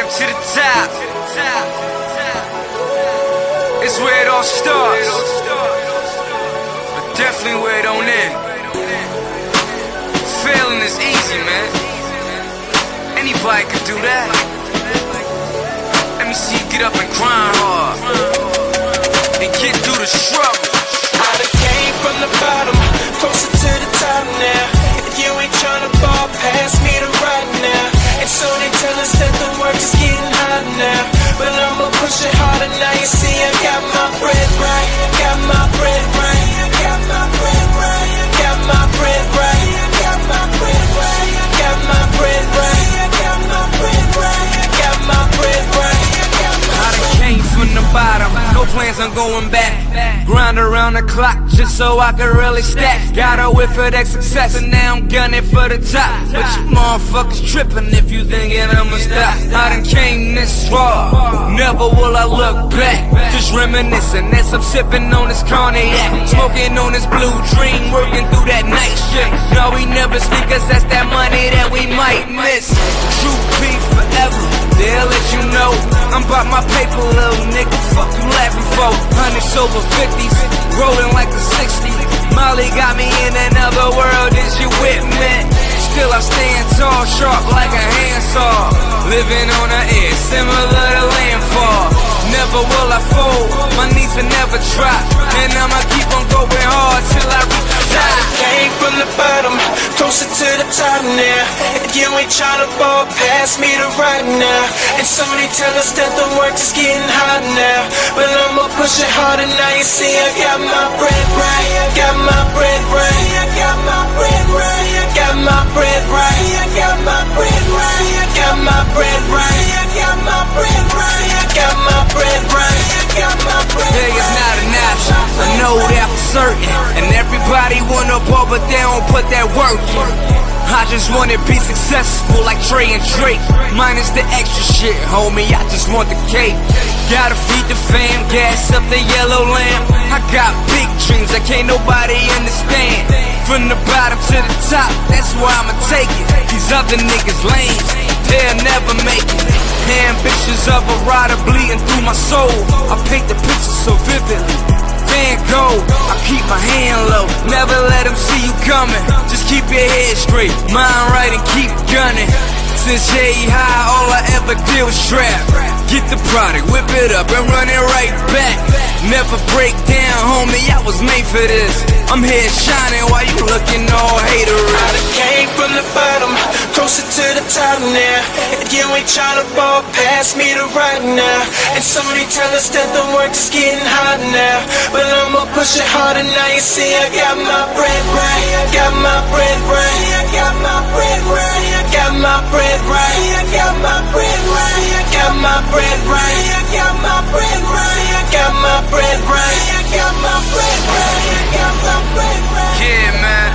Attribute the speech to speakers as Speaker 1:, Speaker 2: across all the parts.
Speaker 1: bottom to the top. It's where it all starts, but definitely where it don't end. Failing is easy, man. Anybody can do that. Let me see you get up and grind hard and get through the struggle.
Speaker 2: I done came from the bottom, closer to the top now. If you ain't tryna fall past me to right now. And so they tell us that the work is getting hot now, but I'ma push it harder now. You see I got my bread right, got my bread right, got my bread right, got my bread right, got my bread right, got my bread right, got my bread right, got my bread right.
Speaker 1: I done came from the bottom, no plans on going back. Grind around the clock just so I can really stack. Got a whiff of that success and now I'm gunning for the top. But you motherfuckers tripping if you thinking I'ma stop. I done came this far, never will I look back. Just reminiscing as I'm sipping on this cognac, smoking on this blue dream, working through that night shift. No, we never sleep cause that's that money that we might miss. True be forever, they'll let you know I'm about my paper, little nigga, fuck you laughing for. Hundreds over 50s, rolling like a 60. Molly got me in another world, is you with me? Still I'm staying tall, sharp like a handsaw. Living on the edge, similar to landfall. Never will I fold, my knees will never drop, and I'ma keep on going hard till I reach the top.
Speaker 2: Came from the bottom, closer to the top now. If you ain't tryna fall past me to right now. And so they tell us that the work is getting hot now, but I'ma push it harder now. You see I got my bread right, got my bread right, got my bread right, got my bread right, got my bread right, got my bread right, got my bread right, got my bread right, got my bread right.
Speaker 1: Failure's not an option, I know that for certain. And everybody wanna ball but they don't put that work in. I just wanna be successful like Trey and Drake, minus the extra shit, homie, I just want the cake. Gotta feed the fam, gas up the yellow lamp. I got big dreams that can't nobody understand. From the bottom to the top, that's where I'ma take it. These other niggas lame, they'll never make it. Ambitions of a rider bleeding through my soul. I paint the picture so vividly, Van Gogh. I keep my hand low, never let them see you coming. Just keep your head straight, mind right and keep gunning. Since Jerzey high, all I ever did was trap. Get the product, whip it up and run it right back. Never break down, homie, I was made for this. I'm here shining while you looking all haterous.
Speaker 2: I done came from the bottom, closer to the top now. If you ain't tryna fall past me to right now. And so they tell us that the work is getting hot now, but I'ma push it harder now. You see I got my bread right, got my bread right, got my bread right, got my bread right, got my bread right, got my bread right, got my bread right, got my bread right, got my bread right, got my bread right.
Speaker 1: Yeah, man,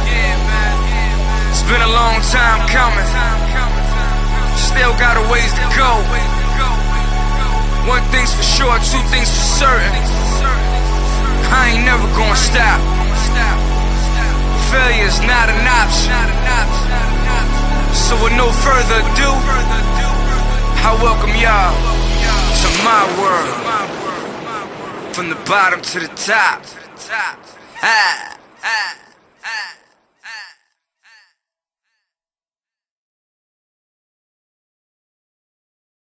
Speaker 1: it's been a long time coming, still got a ways to go. One thing's for sure, two things for certain, I ain't never gonna stop. Failure's not an option. So with no further ado, I welcome y'all to my world, from the bottom to the top.